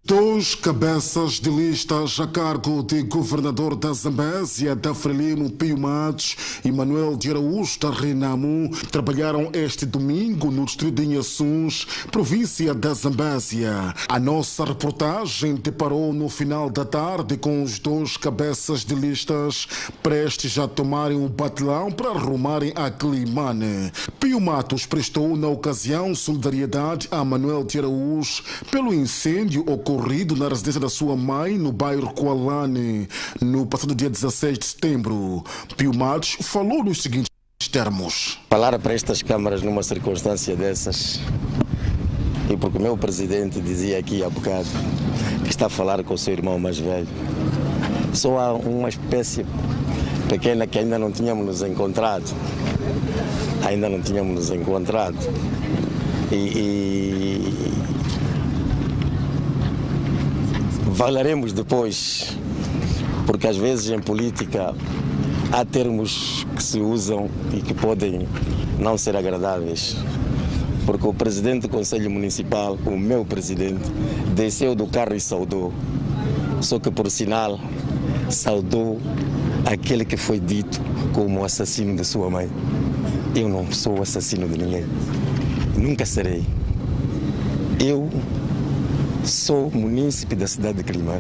Dois cabeças de listas a cargo de governador da Zambésia, da Frelimo Pio Matos e Manuel de Araújo da Renamo, trabalharam este domingo no distrito de Inhaçuns, província da Zambésia. A nossa reportagem deparou no final da tarde com os dois cabeças de listas prestes a tomarem o batelão para arrumarem a Climane. Pio Matos prestou na ocasião solidariedade a Manuel de Araújo pelo incêndio ocorrido na residência da sua mãe no bairro Kualane no passado dia 16 de setembro. Pio Matos falou nos seguintes termos. Falar para estas câmaras numa circunstância dessas, e porque o meu presidente dizia aqui há bocado que está a falar com o seu irmão mais velho, só há uma espécie pequena que ainda não tínhamos nos encontrado. E falaremos depois, porque às vezes em política há termos que se usam e que podem não ser agradáveis. Porque o presidente do Conselho Municipal, o meu presidente, desceu do carro e saudou. Só que, por sinal, saudou aquele que foi dito como o assassino de sua mãe. Eu não sou assassino de ninguém. Nunca serei. Eu sou munícipe da cidade de Climane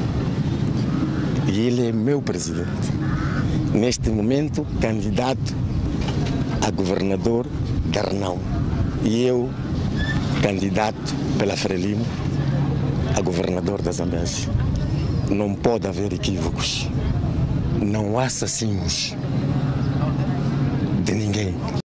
e ele é meu presidente. Neste momento, candidato a governador da Renamo e eu, candidato pela Frelimo a governador da Zambésia. Não pode haver equívocos. Não há assassinos de ninguém.